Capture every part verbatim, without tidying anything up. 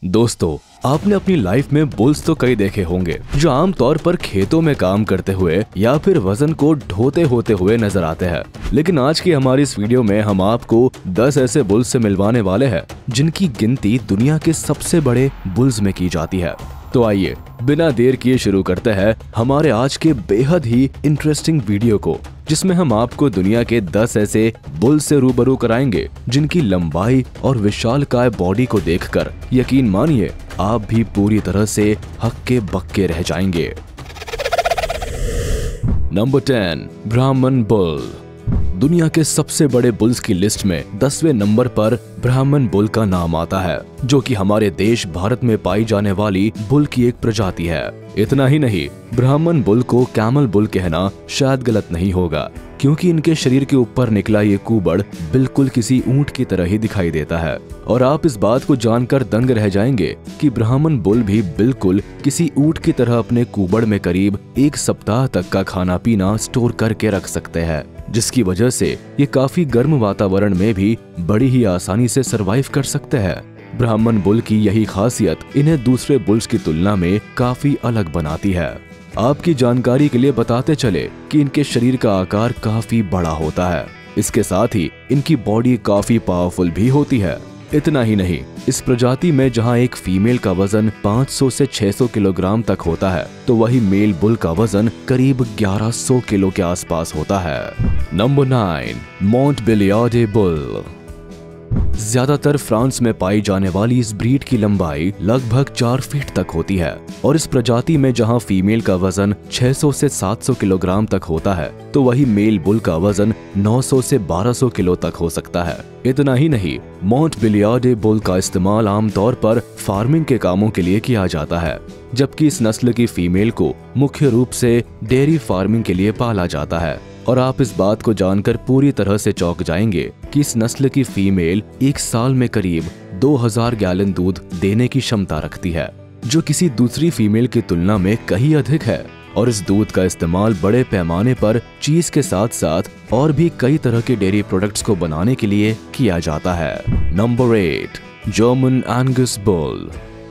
दोस्तों, आपने अपनी लाइफ में बुल्स तो कई देखे होंगे जो आमतौर पर खेतों में काम करते हुए या फिर वजन को ढोते होते हुए नजर आते हैं। लेकिन आज की हमारी इस वीडियो में हम आपको दस ऐसे बुल्स से मिलवाने वाले हैं जिनकी गिनती दुनिया के सबसे बड़े बुल्स में की जाती है। तो आइए बिना देर किए शुरू करते हैं हमारे आज के बेहद ही इंटरेस्टिंग वीडियो को, जिसमें हम आपको दुनिया के दस ऐसे बुल से रूबरू कराएंगे जिनकी लंबाई और विशालकाय बॉडी को देखकर यकीन मानिए आप भी पूरी तरह से हक्के बक्के रह जाएंगे। Number ten, Brahman bull. दुनिया के सबसे बड़े बुल्स की लिस्ट में दसवें नंबर पर ब्राह्मण बुल का नाम आता है, जो कि हमारे देश भारत में पाई जाने वाली बुल की एक प्रजाति है। इतना ही नहीं, ब्राह्मण बुल को कैमल बुल कहना शायद गलत नहीं होगा, क्योंकि इनके शरीर के ऊपर निकला ये कुबड़ बिल्कुल किसी ऊंट की तरह ही दिखाई देता है। और आप इस बात को जानकर दंग रह जाएंगे कि ब्राह्मण बुल भी बिल्कुल किसी ऊंट की तरह अपने कुबड़ में करीब एक सप्ताह तक का खाना पीना स्टोर करके रख सकते हैं, जिसकी वजह से ये काफी गर्म वातावरण में भी बड़ी ही आसानी से सरवाइव कर सकते हैं। ब्राह्मण बुल की यही खासियत इन्हें दूसरे बुल्स की तुलना में काफी अलग बनाती है। आपकी जानकारी के लिए बताते चले कि इनके शरीर का आकार काफी बड़ा होता है। इसके साथ ही इनकी बॉडी काफी पावरफुल भी होती है। इतना ही नहीं, इस प्रजाति में जहां एक फीमेल का वजन पाँच सौ से छह सौ किलोग्राम तक होता है, तो वही मेल बुल का वजन करीब ग्यारह सौ किलो के आसपास होता है। Number nine, Montbeliarde bull. ज्यादातर फ्रांस में पाई जाने वाली इस ब्रीड की लंबाई लगभग चार फीट तक होती है, और इस प्रजाति में जहां फीमेल का वजन छह सौ से सात सौ किलोग्राम तक होता है, तो वही मेल बुल का वजन नौ सौ से बारह सौ किलो तक हो सकता है। इतना ही नहीं, मोंटबेलियार्डे बुल का इस्तेमाल आमतौर पर फार्मिंग के कामों के लिए किया जाता है, जबकि इस नस्ल की फीमेल को मुख्य रूप से डेयरी फार्मिंग के लिए पाला जाता है। और आप इस बात को जानकर पूरी तरह से चौंक जाएंगे कि इस नस्ल की फीमेल एक साल में करीब दो हज़ार गैलन दूध देने की क्षमता रखती है, जो किसी दूसरी फीमेल की तुलना में कहीं अधिक है। और इस दूध का इस्तेमाल बड़े पैमाने पर चीज के साथ साथ और भी कई तरह के डेयरी प्रोडक्ट्स को बनाने के लिए किया जाता है। Number eight, German Angus bull.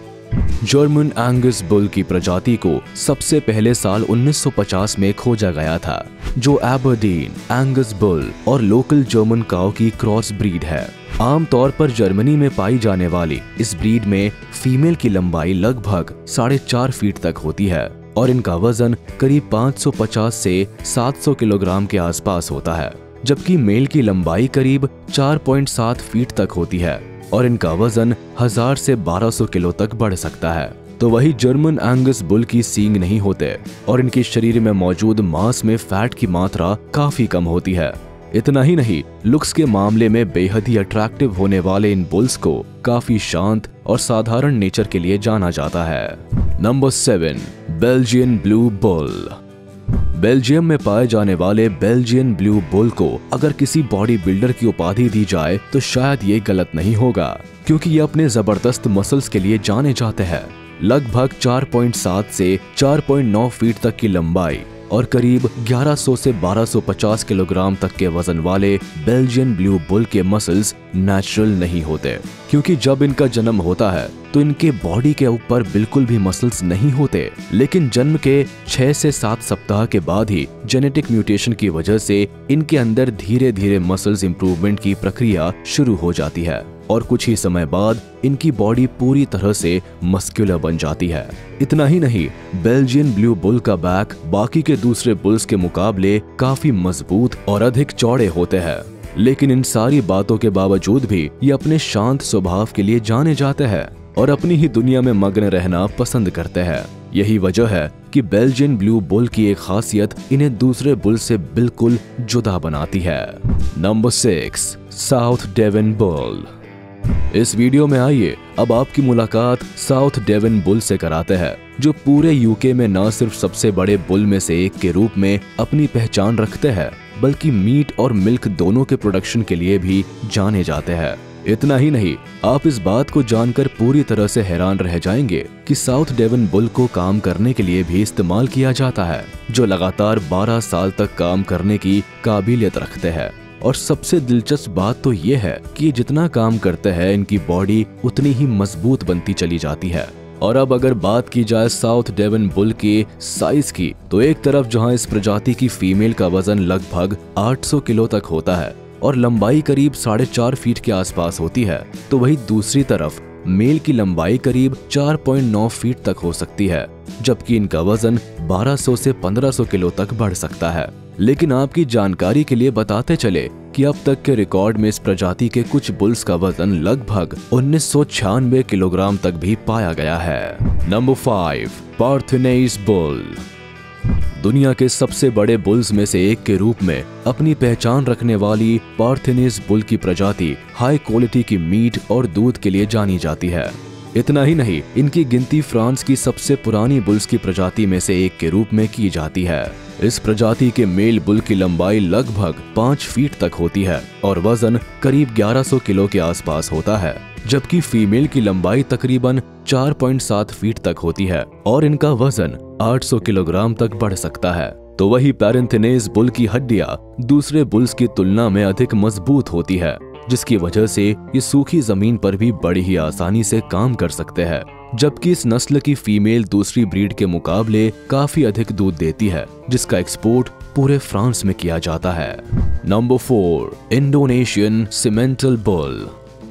German Angus bull की प्रजाति को सबसे पहले साल उन्नीस सौ पचास में खोजा गया था, जो एबरडीन, एंगस बुल और लोकल जर्मन काऊ की क्रॉस ब्रीड है। आमतौर पर जर्मनी में पाई जाने वाली इस ब्रीड में फीमेल की लंबाई लगभग साढ़े चार फीट तक होती है, और इनका वजन करीब पाँच सौ पचास से सात सौ किलोग्राम के आसपास होता है, जबकि मेल की लंबाई करीब चार पॉइंट सात फीट तक होती है, और इनका वजन हजार से बारह सौ किलो तक बढ़ सकता है। तो वही जर्मन एंगस बुल की सींग नहीं होते, और इनके शरीर में मौजूद मांस में फैट की मात्रा काफी कम होती है। इतना ही नहीं, लुक्स के मामले में बेहद ही अट्रैक्टिव होने वाले इन बुल्स को काफी शांत और साधारण नेचर के लिए जाना जाता है। Number seven, Belgian blue bull. Belgium में पाए जाने वाले बेल्जियन ब्लू बुल को अगर किसी बॉडी बिल्डर की उपाधि दी जाए तो शायद ये गलत नहीं होगा, क्योंकि ये अपने जबरदस्त मसल्स के लिए जाने जाते हैं। लगभग चार पॉइंट सात से चार पॉइंट नौ फीट तक की लंबाई और करीब ग्यारह सौ से बारह सौ पचास किलोग्राम तक के वजन वाले बेल्जियन ब्लू बुल के मसल्स नेचुरल नहीं होते, क्योंकि जब इनका जन्म होता है तो इनके बॉडी के ऊपर बिल्कुल भी मसल्स नहीं होते। लेकिन जन्म के छह से सात सप्ताह के बाद ही जेनेटिक म्यूटेशन की वजह से इनके अंदर धीरे धीरे मसल्स इंप्रूवमेंट की प्रक्रिया शुरू हो जाती है, और कुछ ही समय बाद इनकी बॉडी पूरी तरह से मस्कुलर बन जाती है। इतना ही नहीं, बेल्जियन ब्लू बुल का बैक बाकी के दूसरे बुल्स के मुकाबले काफी मजबूत और अधिक चौड़े होते हैं। लेकिन इन सारी बातों के बावजूद भी ये अपने शांत स्वभाव के लिए जाने जाते हैं और अपनी ही दुनिया में मग्न रहना पसंद करते हैं। यही वजह है कि बेल्जियन ब्लू बुल की एक खासियत इन्हें दूसरे बुल से बिल्कुल जुदा बनाती है। Number six, South Devon bull. इस वीडियो में आइए अब आपकी मुलाकात साउथ डेवन बुल से कराते हैं, जो पूरे यूके में न सिर्फ सबसे बड़े बुल में से एक के रूप में अपनी पहचान रखते हैं, बल्कि मीट और मिल्क दोनों के प्रोडक्शन के लिए भी जाने जाते हैं। इतना ही नहीं, आप इस बात को जानकर पूरी तरह से हैरान रह जाएंगे कि साउथ डेवन बुल को काम करने के लिए भी इस्तेमाल किया जाता है, जो लगातार बारह साल तक काम करने की काबिलियत रखते हैं। और सबसे दिलचस्प बात तो ये है कि ये जितना काम करते हैं इनकी बॉडी उतनी ही मजबूत बनती चली जाती है। और अब अगर बात की जाए साउथ डेवन बुल के साइज की, तो एक तरफ जहां इस प्रजाति की फीमेल का वजन लगभग आठ सौ किलो तक होता है और लंबाई करीब साढ़े चार फीट के आसपास होती है, तो वही दूसरी तरफ मेल की लंबाई करीब चार पॉइंट नौ फीट तक हो सकती है, जबकि इनका वजन बारह सौ से पंद्रह सौ किलो तक बढ़ सकता है। लेकिन आपकी जानकारी के लिए बताते चले कि अब तक के रिकॉर्ड में इस प्रजाति के कुछ बुल्स का वजन लगभग उन्नीस सौ छियानवे किलोग्राम तक भी पाया गया है। Number five, Parthenais bull. दुनिया के सबसे बड़े बुल्स में से एक के रूप में अपनी पहचान रखने वाली पार्थेनेइस बुल की प्रजाति हाई क्वालिटी की मीट और दूध के लिए जानी जाती है। इतना ही नहीं, इनकी गिनती फ्रांस की सबसे पुरानी बुल्स की प्रजाति में से एक के रूप में की जाती है। इस प्रजाति के मेल बुल की लंबाई लगभग पाँच फीट तक होती है और वजन करीब ग्यारह सौ किलो के आसपास होता है, जबकि फीमेल की लंबाई तकरीबन चार पॉइंट सात फीट तक होती है और इनका वजन आठ सौ किलोग्राम तक बढ़ सकता है। तो वही पार्थेनेइस बुल की हड्डियां दूसरे बुल्स की तुलना में अधिक मजबूत होती है, जिसकी वजह से ये सूखी जमीन पर भी बड़ी ही आसानी से काम कर सकते हैं, जबकि इस नस्ल की फीमेल दूसरी ब्रीड के मुकाबले काफी अधिक दूध देती है, जिसका एक्सपोर्ट पूरे फ्रांस में किया जाता है। Number four, Indonesian Simmental bull.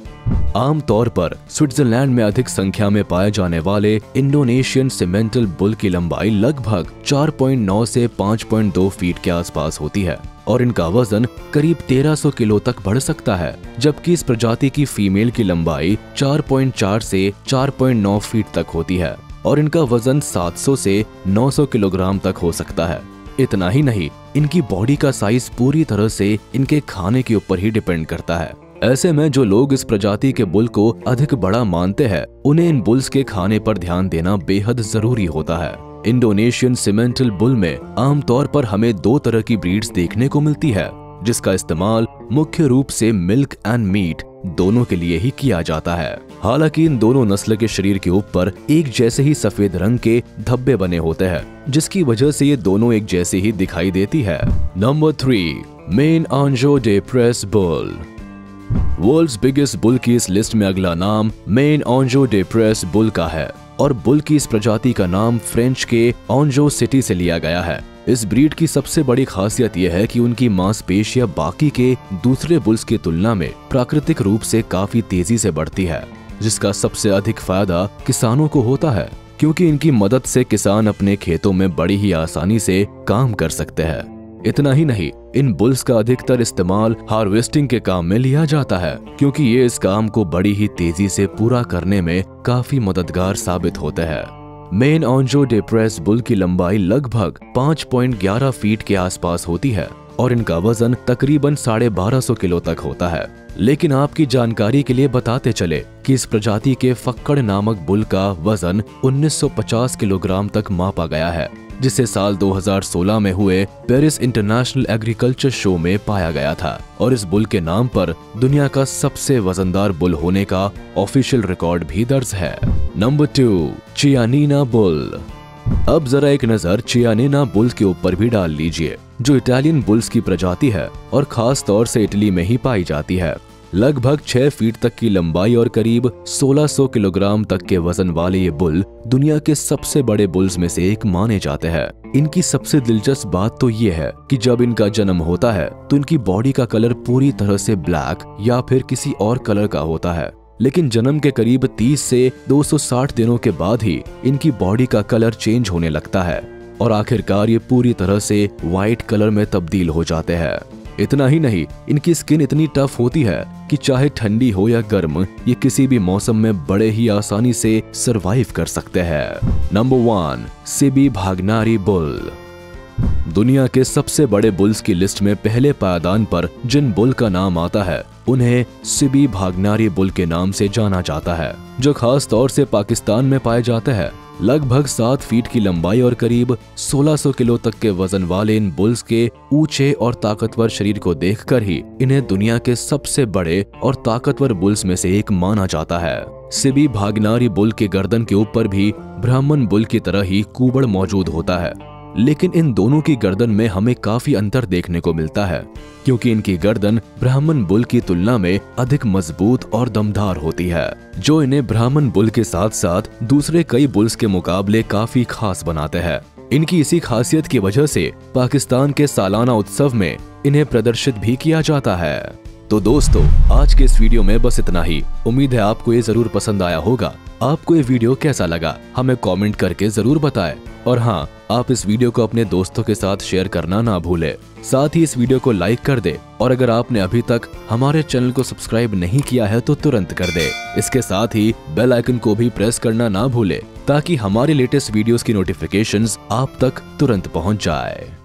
आमतौर पर स्विट्जरलैंड में अधिक संख्या में पाए जाने वाले इंडोनेशियन सिमेंटल बुल की लंबाई लगभग चार पॉइंट नौ से पाँच पॉइंट दो फीट के आसपास होती है और इनका वजन करीब तेरह सौ किलो तक बढ़ सकता है, जबकि इस प्रजाति की फीमेल की लंबाई चार पॉइंट चार से चार पॉइंट नौ फीट तक होती है और इनका वजन सात सौ से नौ सौ किलोग्राम तक हो सकता है। इतना ही नहीं, इनकी बॉडी का साइज पूरी तरह से इनके खाने के ऊपर ही डिपेंड करता है। ऐसे में जो लोग इस प्रजाति के बुल को अधिक बड़ा मानते हैं, उन्हें इन बुल्स के खाने पर ध्यान देना बेहद जरूरी होता है। इंडोनेशियन सिमेंटल बुल में आमतौर पर हमें दो तरह की ब्रीड्स देखने को मिलती है, जिसका इस्तेमाल मुख्य रूप से मिल्क एंड मीट दोनों के लिए ही किया जाता है। हालांकि इन दोनों नस्ल के शरीर के ऊपर एक जैसे ही सफेद रंग के धब्बे बने होते हैं, जिसकी वजह से ये दोनों एक जैसे ही दिखाई देती है। Number three, Maine Anjou de Pres bull. World's biggest bull की इस लिस्ट में अगला नाम Maine Anjou de Pres bull का है और बुल की इस प्रजाति का नाम फ्रेंच के आंजो सिटी से लिया गया है। इस ब्रीड की सबसे बड़ी खासियत यह है कि उनकी मांसपेशियां बाकी के दूसरे बुल्स की तुलना में प्राकृतिक रूप से काफी तेजी से बढ़ती है, जिसका सबसे अधिक फायदा किसानों को होता है, क्योंकि इनकी मदद से किसान अपने खेतों में बड़ी ही आसानी से काम कर सकते हैं। इतना ही नहीं, इन बुल्स का अधिकतर इस्तेमाल हार्वेस्टिंग के काम में लिया जाता है, क्योंकि ये इस काम को बड़ी ही तेजी से पूरा करने में काफी मददगार साबित होते हैं। Maine Anjou de Pres bull की लंबाई लगभग पाँच पॉइंट ग्यारह फीट के आसपास होती है और इनका वजन तकरीबन साढ़े बारह सौ किलो तक होता है। लेकिन आपकी जानकारी के लिए बताते चले कि इस प्रजाति के फक्कड़ नामक बुल का वजन उन्नीस सौ पचास किलोग्राम तक मापा गया है, जिसे साल दो हज़ार सोलह में हुए पेरिस इंटरनेशनल एग्रीकल्चर शो में पाया गया था और इस बुल के नाम पर दुनिया का सबसे वजनदार बुल होने का ऑफिशियल रिकॉर्ड भी दर्ज है। Number two, Chianina bull. अब जरा एक नजर चियानिना बुल के ऊपर भी डाल लीजिए, जो इटालियन बुल्स की प्रजाति है और खास तौर से इटली में ही पाई जाती है। लगभग छह फीट तक की लंबाई और करीब सोलह सौ किलोग्राम तक के वजन वाले ये बुल दुनिया के सबसे बड़े बुल्स में से एक माने जाते हैं। इनकी सबसे दिलचस्प बात तो ये है कि जब इनका जन्म होता है तो इनकी बॉडी का कलर पूरी तरह से ब्लैक या फिर किसी और कलर का होता है, लेकिन जन्म के करीब तीस से दो सौ साठ दिनों के बाद ही इनकी बॉडी का कलर चेंज होने लगता है और आखिरकार ये पूरी तरह से व्हाइट कलर में तब्दील हो जाते हैं। इतना ही नहीं, इनकी स्किन इतनी टफ होती है कि चाहे ठंडी हो या गर्म, ये किसी भी मौसम में बड़े ही आसानी से सरवाइव कर सकते हैं। Number one, Sibi Bhagnari bull. दुनिया के सबसे बड़े बुल्स की लिस्ट में पहले पायदान पर जिन बुल का नाम आता है उन्हें सिबी भागनारी बुल के नाम से जाना जाता है, जो खास तौर से पाकिस्तान में पाए जाते हैं। लगभग सात फीट की लंबाई और करीब सोलह सौ किलो तक के वजन वाले इन बुल्स के ऊंचे और ताकतवर शरीर को देखकर ही इन्हें दुनिया के सबसे बड़े और ताकतवर बुल्स में से एक माना जाता है। सिबी भागनारी बुल के गर्दन के ऊपर भी ब्राह्मण बुल की तरह ही कुबड़ मौजूद होता है लेकिन इन दोनों की गर्दन में हमें काफी अंतर देखने को मिलता है, क्योंकि इनकी गर्दन ब्राह्मण बुल की तुलना में अधिक मजबूत और दमदार होती है, जो इन्हें ब्राह्मण बुल के साथ साथ दूसरे कई बुल्स के मुकाबले काफी खास बनाते हैं। इनकी इसी खासियत की वजह से पाकिस्तान के सालाना उत्सव में इन्हें प्रदर्शित भी किया जाता है। तो दोस्तों, आज के इस वीडियो में बस इतना ही। उम्मीद है आपको ये जरूर पसंद आया होगा। आपको ये वीडियो कैसा लगा हमें कमेंट करके जरूर बताएं। और हाँ, आप इस वीडियो को अपने दोस्तों के साथ शेयर करना ना भूलें। साथ ही इस वीडियो को लाइक कर दे और अगर आपने अभी तक हमारे चैनल को सब्सक्राइब नहीं किया है तो तुरंत कर दे। इसके साथ ही बेल आइकन को भी प्रेस करना ना भूले ताकि हमारे लेटेस्ट वीडियोस की नोटिफिकेशंस आप तक तुरंत पहुंच जाए।